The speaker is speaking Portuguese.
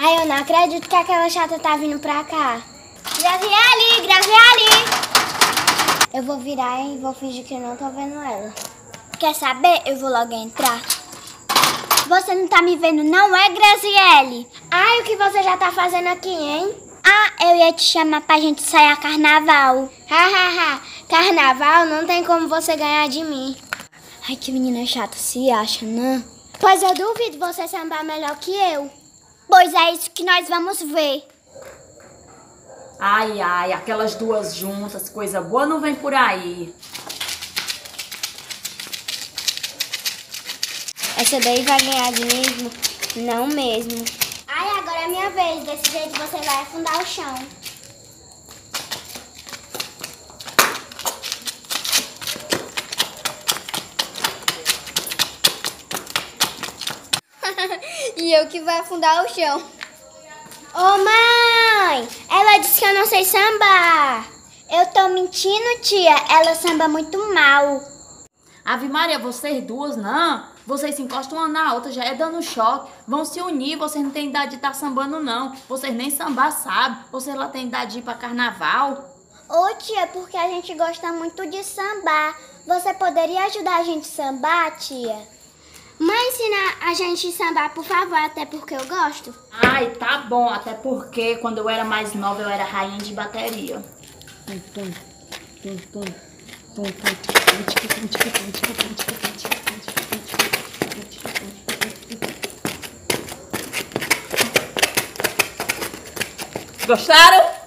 Ai, eu não acredito que aquela chata tá vindo pra cá. Graziele, Graziele! Eu vou virar e vou fingir que eu não tô vendo ela. Quer saber? Eu vou logo entrar. Você não tá me vendo, não é, Graziele? Ai, o que você já tá fazendo aqui, hein? Ah, eu ia te chamar pra gente sair a carnaval. Hahaha, carnaval não tem como você ganhar de mim. Ai, que menina chata se acha, né? Pois eu duvido você sambar melhor que eu. Pois é isso que nós vamos ver. Ai, ai, aquelas duas juntas, coisa boa não vem por aí. Essa daí vai ganhar de mesmo? Não mesmo. Ai, agora é minha vez. Desse jeito você vai afundar o chão. E eu que vai afundar o chão. Ô mãe, ela disse que eu não sei sambar. Eu tô mentindo, tia. Ela samba muito mal. Ave Maria, vocês duas, não. Vocês se encostam uma na outra, já é dando choque. Vão se unir, vocês não têm idade de estar sambando, não. Vocês nem sambar sabem. Vocês lá têm idade de ir pra carnaval. Ô tia, porque a gente gosta muito de sambar. Você poderia ajudar a gente a sambar, tia? Mãe, ensina a gente a sambar, por favor, até porque eu gosto. Ai, tá bom, até porque quando eu era mais nova eu era rainha de bateria. Gostaram?